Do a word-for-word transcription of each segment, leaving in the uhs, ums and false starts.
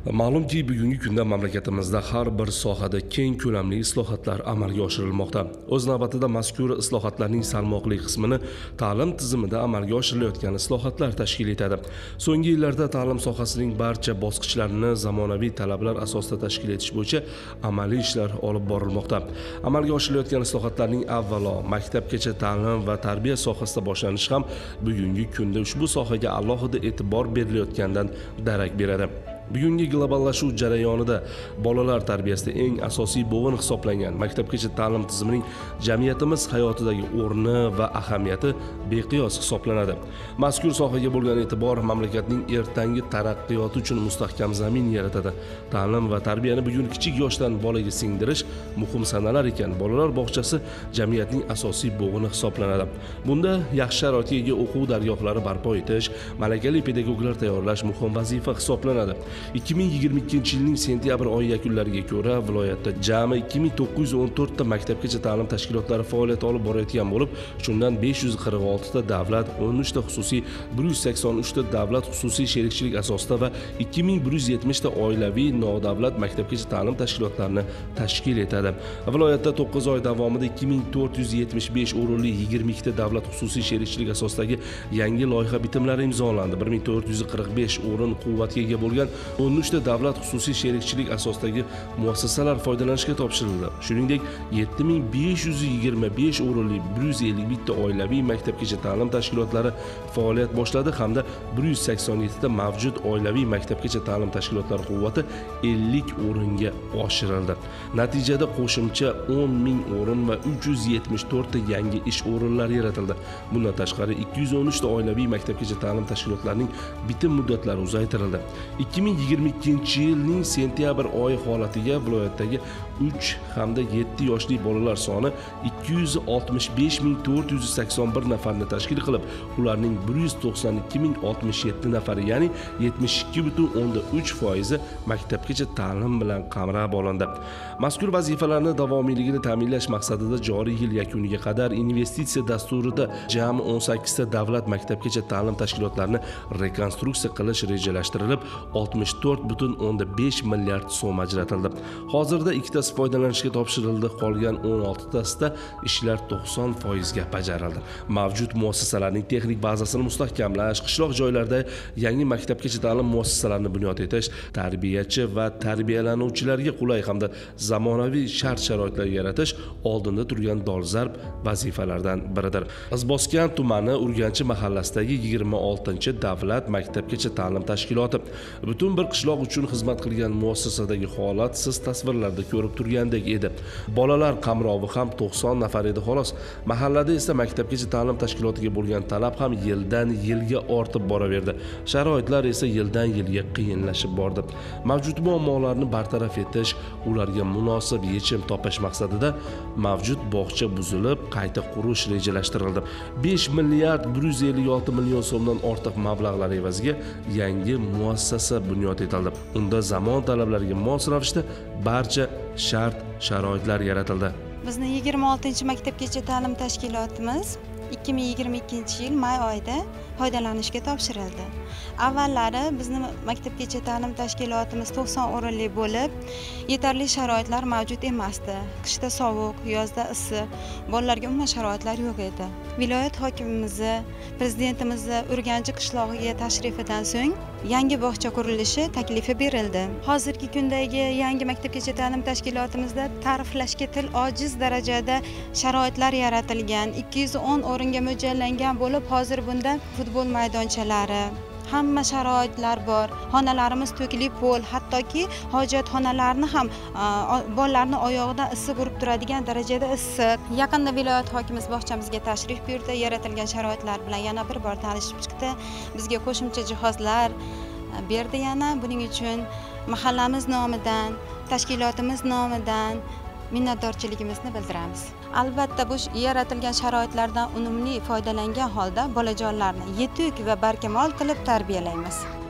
Ma'lumki, bugungi kunda mamlakatimizda har bir sohada keng ko'lamli islohotlar amalga oshirilmoqda. O'z navbatida mazkur islohotlarning salmoqli qismini ta'lim tizimida amalga oshirilayotgan islohotlar tashkil etadi. So'nggi yillarda ta'lim sohasining barcha bosqichlarini zamonaviy talablar asosida tashkil etish bo'yicha amaliy ishlar olib borilmoqda. Amalga oshirilayotgan islohotlarning avvalo maktabgacha ta'lim va tarbiya sohasida boshlanishi ham bugungi kunda ushbu sohaga alohida e'tibor berilayotganidan darak beradi. Bugungi globallashuv jarayonida bolalar tarbiyasida eng asosiy bo'g'in hisoblangan maktabgacha ta'lim tizimining jamiyatimiz hayotidagi o'rni va ahamiyati beqiyos hisoblanadi. Mazkur sohaga bo'lgan e'tibor mamlakatning ertangi taraqqiyoti uchun mustahkam zamin yaratadi. Ta'lim va tarbiyani bugun kichik yoshdan bolaga singdirish muhim sanalar ekan, bolalar bog'chasi jamiyatning asosiy bo'g'ini hisoblanadi. Bunda yaxshi sharoitga ega o'quv dargohlari barpo etish, malakali pedagoglar tayyorlash muhim vazifa hisoblanadi. ikki ming yigirma ikkinchi yilning sentyabr oyi yakunlariga ko'ra viloyatda jami ikki ming to'qqiz yuz o'n to'rt ta maktabgacha ta'lim tashkilotlari faoliyat olib borayotgan bo'lib, shundan besh yuz qirq olti ta davlat, o'n uch ta xususiy, bir yuz sakson uch ta davlat xususiy sherikchilik asosida va ikki ming bir yuz yetmish ta oilaviy nodavlat maktabgacha ta'lim tashkilotlarini tashkil etadi. Viloyatda to'qqiz oy davomida ikki ming to'rt yuz yetmish besh o'rinli yigirma ikki ta davlat xususiy sherikchilik asosidagi yangi loyiha bitimlari imzolandi. bir ming to'rt yuz qirq besh o'rin quvvatga ega bo'lgan o'n uch ta davlat xususiy sherikchilik asosidagi muassasalar foydalanishga topshirildi. Shuningdek, yetti ming besh yuz yigirma besh o'rinli bir yuz ellik bir ta oilaviy maktabgacha ta'lim tashkilotlari faoliyat boshladi hamda bir yuz sakson yetti ta mavjud oilaviy maktabgacha ta'lim tashkilotlari quvvati ellik o'ringa oshirildi. Natijada qo'shimcha o'n ming o'rin va uch yuz yetmish to'rt ta yangi ish o'rinlari yaratildi. Bundan tashqari ikki yuz o'n uch ta oilaviy maktabgacha ta'lim tashkilotlarining bitim muddatlari uzaytirildi. ikki ming yigirma ikkinchi yilning sentyabr oyi holatiga viloyatdagi uch hamda yetti yoshli bolalar soni ikki yuz oltmish besh ming to'rt yuz sakson bir nafarni tashkil qilib, ularning bir yuz to'qson ikki ming oltmish yetti nafari, ya'ni yetmish ikki butun o'nda uch foizi maktabgacha ta'lim bilan qamrab olindi. Mazkur vazifalarni davomiyligini ta'minlash maqsadida joriy yil yakuniga qadar investitsiya dasturida jami o'n sakkiz ta davlat maktabgacha ta'lim tashkilotlarini rekonstruksiya qilish rejalashtirilib, oltmish to'rt butun o'nda besh milliard so'm ajratildi. Hozirda ikkitasi foydalanishga topshirildi, qolgan o'n olti tasida ishlar to'qson foizga bajarildi. Mavjud muassasalarning texnik bazasini mustahkamlash, qishloq joylarda yangi maktabgacha ta'lim muassasalarini bunyod etish, tarbiyachi va tarbiyalanuvchilarga qulay hamda zamonaviy shart-sharoitlar yaratish oldinda turgan dolzarb vazifalardan biridir. Izboskan tumani Urganchi mahallasidagi yigirma oltinchi davlat maktabgacha ta'lim tashkiloti butun bir qishloq uchun xizmat qilgan muassasadagi holat siz tasvirlarda ko'rib turgandek edi. Bolalar qamrovi ham to'qson nafar edi xolos. Mahallada esa maktabgacha ta'lim tashkilotiga bo'lgan talab ham yildan yilga ortib boraverdi. Sharoitlar esa yildan yilga qiyinlashib bordi. Mavjud muammolarni bartaraf etish, ularga munosib yechim topish maqsadida mavjud bog'cha buzilib, qayta qurish rejalashtirildi. besh milliard bir yuz ellik olti million so'mdan ortiq mablag'lar evaziga yangi muassasa bunyod etildi. Unda zamon talablariga mos ravishda barcha shart sharoitlar yaratildi. Bizning yigirma oltinchi maktabgacha ta'lim tashkilotimiz ikki ming yigirma ikkinchi yil may oyida foydalanishga topshirildi. Avvallari bizning maktabgacha ta'lim tashkilotimiz to'qson o'rinli bo'lib, yetarli sharoitlar mavjud emasdi. Qishda sovuq, yozda issiq, bolalarga umuman sharoitlar yo'q edi. Viloyat hokimimizni, prezidentimizni Urganchi qishlog'iga tashrifidan so'ng yangi bog'cha qurilishi taklifi berildi. Hozirgi kundagi yangi maktabgacha ta'lim tashkilotimizda ta'riflashga til ojiz darajada sharoitlar yaratilgan. ikki yuz o'n o'ringa mo'ljallangan bo'lib, hozir bunda futbol maydonchalari, hamma sharoitlar bor. Xonalarimiz to'kli pol, hattoki hojatxonalarni ham bolalarni oyog'idan issiq urib turadigan darajada issiq. Yaqinda viloyat hokimimiz bog'chamizga tashrif buyurdi, yaratilgan sharoitlar bilan yana bir bor tanishib chiqdi. Bizga qo'shimcha jihozlar berdi yana. Buning uchun mahallamiz nomidan, tashkilotimiz nomidan minnatdorchiligimizni bildiramiz. Albatta bu yaratilgan sharoitlardan unumli foydalangan holda bolajonlarni yetuk va barkamol qilib tarbiyalaymiz.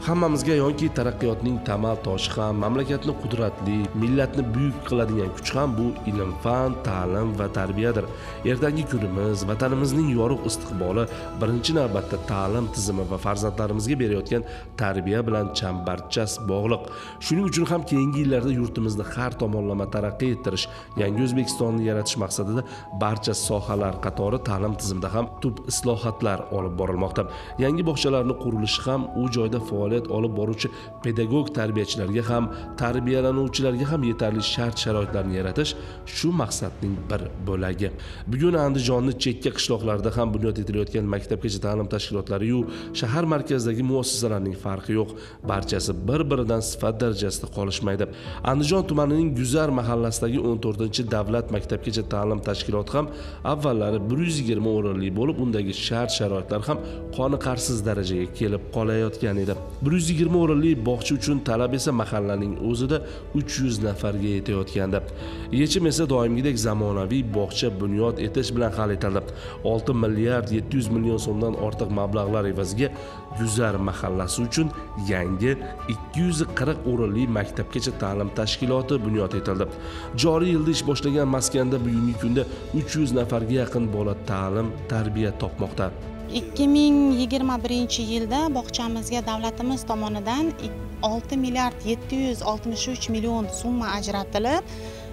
Hammamizga ayonki taraqqiyotning tamal toshi ham, mamlakatni qudratli, millatni buyuk qiladigan kuch ham bu ilm, fan, ta'lim va tarbiyadir. Ertangi kunimiz, vatanimizning yorug' istiqboli birinchi navbatda ta'lim tizimi va farzandlarimizga berayotgan tarbiya bilan chambarchas bog'liq. Shuning uchun ham keyingi yillarda yurtimizni har tomonlama taraqqiy ettirish, yangi O'zbekistonni yaratish maqsadida barcha sohalar qatori ta'lim tizimida ham tub islohotlar olib borilmoqda. Yangi bog'chalarning qurilishi ham u joyda faoliyat olib boruvchi pedagog tarbiyachilarga ham, tarbiyalanuvchilarga ham yetarli shart-sharoitlarni yaratish shu maqsadning bir bo'lagi. Bugun Andijonning chekka qishloqlarida ham bunyod etilayotgan maktabgacha ta'lim tashkilotlari yu shahar markazidagi muassasalarning farqi yo'q. Barchasi bir-biridan sifat darajasida qolishmaydi. Andijon tumanining Guzar mahallasidagi o'n to'rtinchi davlat maktabgacha ta'lim tashkiloti ham avvallari bir yuz yigirma o'rinli bo'lib, undagi shart-sharoitlar ham qoniqarsiz darajaga kelib qolayotgan edi. bir yuz yigirma o'rinli bog'cha uchun talab esa mahallaning o'zida uch yuz nafarga yetayotgandi. Yechim esa doimgidek zamonaviy bog'cha bunyod etish bilan hal etildi. olti milliard yetti yuz million so'mdan ortiq mablag'lar evaziga Guzar mahallasi uchun yangi ikki yuz qirq o'rinli maktabgacha ta'lim tashkiloti bunyod etildi. Joriy yilda ish boshlagan maskanda bugungi kunda uch yuz nafarga yaqin bola ta'lim, tarbiya topmoqda. ikki ming yigirma birinchi yilda bog'chamizga davlatimiz tomonidan olti milliard yetti yuz oltmish uch million so'mma ajratilib,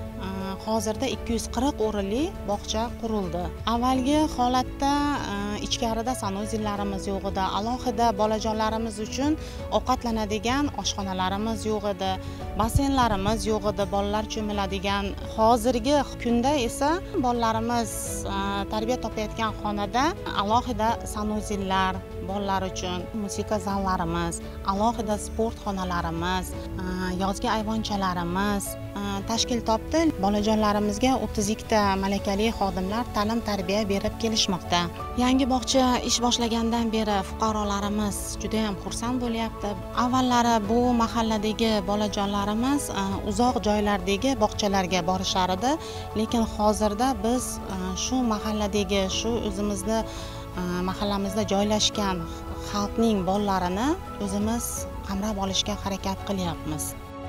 hozirda ikki yuz qirq o'rinli bog'cha qurildi. Avvalgi holatda ichkarida sanuzillarimiz yo'q edi, alohida bolajonlarimiz uchun ovqatlanadigan oshxonalarimiz yo'q edi, basseynlarimiz yo'q edi, bolalar cho'miladigan. Hozirgi kunda esa bolalarimiz tarbiya topayotgan xonada alohida sanuzillar, bolalar uchun musiqa zallarimiz, alohida sport xonalarimiz, yozgi ayvonchalarimiz tashkil topdi. Bolajonlarimizga o'ttiz ikkita malakali xodimlar ta'lim tarbiya berib kelishmoqda. Yangi bog'cha ish boshlagandan beri fuqarolarimiz juda ham xursand bo'lyapti. Avvallari bu mahalladagi bolajonlarimiz uzoq joylardagi bog'chalarga borishar edi, lekin hozirda biz shu mahalladagi, shu o'zimizni mahallamizda joylashgan xalqning bolalarini o'zimiz qamrab olishga harakat qilyapmiz.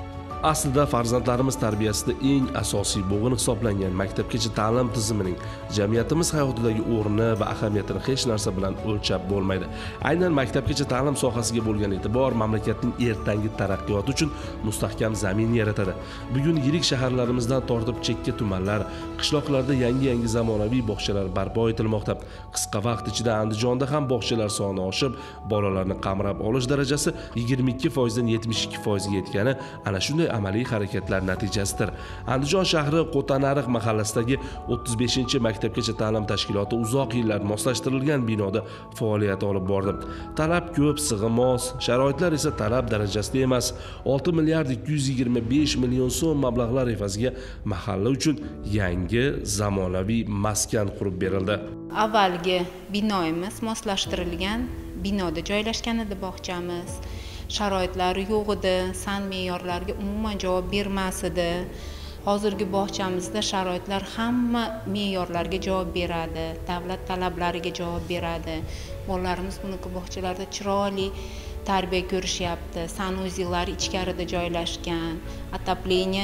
Aslida farzandlarimiz tarbiyasida eng asosiy bo'g'in hisoblangan maktabgacha ta'lim tizimining jamiyatimiz hayotidagi o'rni va ahamiyatini hech narsa bilan o'lchab bo'lmaydi. Aynan maktabgacha ta'lim sohasiga bo'lgan e'tibor mamlakatning ertangi taraqqiyoti uchun mustahkam zamin yaratadi. Bugun yirik shaharlarimizdan tortib chekka tumanlar, qishloqlarda yangi-yangi zamonaviy bog'chalar barpo etilmoqda. Qisqa vaqt ichida Andijonda ham bog'chalar soni oshib, bolalarni qamrab olish darajasi yigirma ikki foizdan yetmish ikki foizga yetgani ana shunday amaliy harakatlar natijasidir. Andijon shahri Qo'tanariq mahallasidagi o'ttiz beshinchi maktabgacha ta'lim tashkiloti uzoq yillar moslashtirilgan binoda faoliyat olib bordi. Talab ko'p, sig'imoz, sharoitlar esa talab darajasida emas. olti milliard ikki yuz yigirma besh million so'm mablag'lar evaziga mahalla uchun yangi zamonaviy maskan qurib berildi. Avvalgi binoimiz moslashtirilgan binoda joylashgan edi bog'chamiz. Sharoitlari yo'q edi, san me'yorlarga umuman javob bermas edi. Hozirgi bog'chamizda sharoitlar hamma me'yorlarga javob beradi, davlat talablariga javob beradi. Bolalarimiz buniki bog'chalarda chiroyli tarbiya ko'rishyapti. Sanuzillar ichkarida joylashgan, otopleniya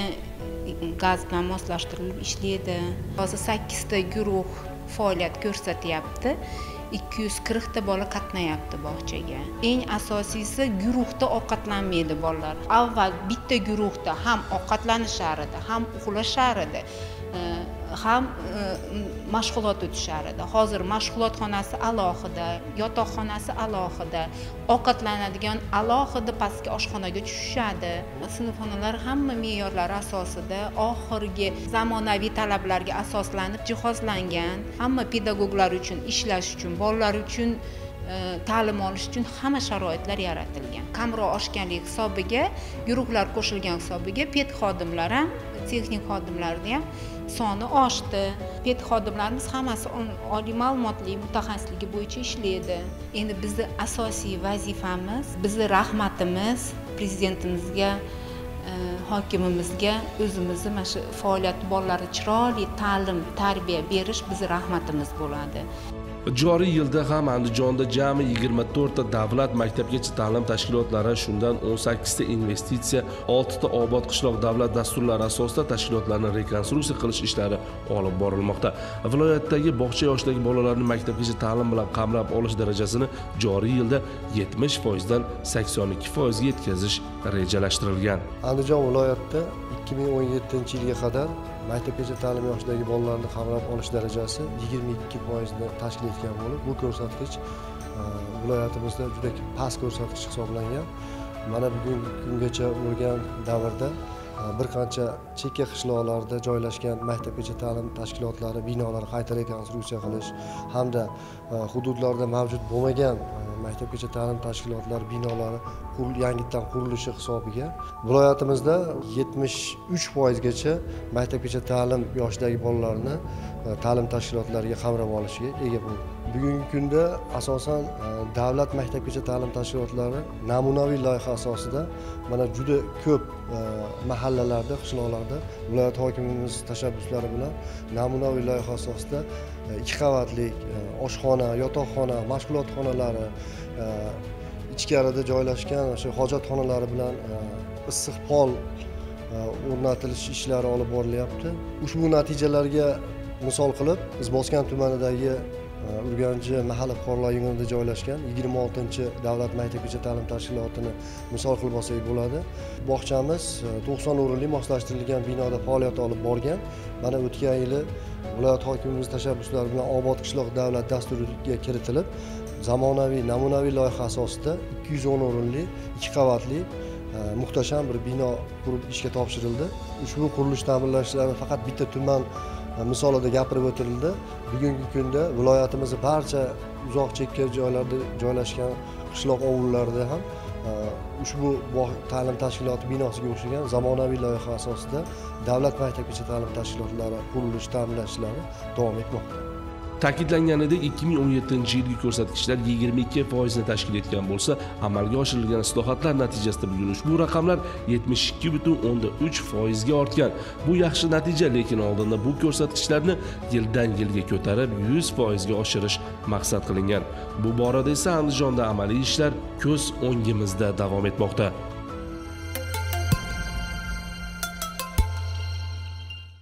gaz bilan moslashtirilib ishlaydi. Hozir sakkizta guruh faoliyat ko'rsatyapti. ikki yuz qirq ta bola qatnayapti bog'chaga. Eng asosiysi guruhda ovqatlanmaydi bolalar. Avval bitta guruhda ham ovqatlanishar edi, ham uxlashar edi, ham mashg'ulot o'tishar edi. Hozir mashg'ulot xonasi alohida, yotoqxonasi alohida, ovqatlanadigan alohida pastki oshxonaga tushishadi. Sinfxonalar hamma me'yorlar asosida, oxirgi zamonaviy talablarga asoslanib jihozlangan. Hamma pedagoglar uchun ishlash uchun, bolalar uchun ta'lim olish uchun hamma sharoitlar yaratilgan. Kamroq oshganlik hisobiga, guruhlar qo'shilgan hisobiga ped xodimlar ham, texnik xodimlarni ham soni oshdi. Ped xodimlarimiz hammasi oliy ma'lumotli mutaxassisligi bo'yicha ishlaydi. Endi bizning asosiy vazifamiz, bizning rahmatimiz prezidentimizga, hokimimizga o'zimizni mana shu faoliyat bolalarga chiroyli ta'lim, tarbiya berish bizning rahmatimiz bo'ladi. Joriy yilda ham Andijonda jami yigirma to'rtta davlat maktabgacha ta'lim tashkilotlari, shundan o'n sakkizta investitsiya, oltita obod qishloq davlat dasturlari asosida tashkilotlarni rekonstruksiya qilish ishlari olib borilmoqda. Viloyatdagi bog'cha yoshidagi bolalarni maktabgacha ta'lim bilan qamrab olish darajasini joriy yilda yetmish foizdan sakson ikki foizga yetkazish rejalashtirilgan. Andijon viloyatida ikki ming o'n yettinchi yilga qadar maktabgacha ta'lim yoshidagi bolalarni qamrab olish darajasi yigirma ikki foizni tashkil etgan bo'lib, bu ko'rsatkich viloyatimizda juda past ko'rsatkich hisoblangan. Mana bugungi kungacha bo'lgan davrda bir qancha chekka qishloqlarda joylashgan maktabgacha ta'lim tashkilotlari binolari qayta rekonstruksiya qilish hamda hududlarda mavjud bo'lmagan maktabgacha ta'lim tashkilotlari binolari yangidan qurilishi hisobiga viloyatimizda yetmish uch foizgacha maktabgacha ta'lim yoshidagi bolalarni ta'lim tashkilotlariga qamrab olishga ega bo'ldi. Bugungi kunda asosan davlat maktabgacha ta'lim tashkilotlari namunaviy loyiha asosida mana juda ko'p mahallalarda, qishloqlarda viloyat hokimimiz tashabbuslari bilan namunaviy loyiha asosida ikki qavatli oshxona, yotoqxona, mashg'ulot xonalari, ichkarida joylashgan o'sha hojatxonalari bilan issiq pol o'rnatilish ishlari olib borilyapti. Ushbu natijalarga misol qilib, Izboskan tumanidagi Urganchi mahalla fuqarolar yig'inida joylashgan yigirma oltinchi davlat maktabgacha ta'lim tashkilotini misol qilib olsak bo'ladi. Bog'chamiz to'qson o'rinli moslashtirilgan binoda faoliyat olib borgan. Mana o'tgan yili viloyat hokimimiz tashabbuslari bilan obod qishloq davlat dasturiga kiritilib, zamonaviy namunaviy loyiha asosida ikki yuz o'n o'rinli ikki qavatli muhtasham bir bino qurib ishga topshirildi. Ushbu qurilish ta'minlashlari faqat bitta tuman misolida gapirib o'tildi. Bugungi kunda viloyatimizning barcha uzoq chekka joylarda joylashgan qishloq ovullarda ham ushbu ta'lim tashkiloti binosiga o'xshagan zamonaviy loyiha asosida davlat maktabgacha ta'lim tashkilotlari qurilish ta'minlashlari davom etmoqda. Ta'kidlanganidek, ikki ming o'n yettinchi yilgi ko'rsatkichlar yigirma ikki foizni tashkil etgan bo'lsa, amalga oshirilgan islohotlar natijasida bugun ushbu raqamlar yetmish ikki butun o'ndan uch foizga ortgan. Bu yaxshi natija, lekin oldinda bu ko'rsatkichlarni yildan yilga ko'tarib yuz foizga oshirish maqsad qilingan. Bu borada esa Andijonda amaliy ishlar ko'z o'ngimizda davom etmoqda.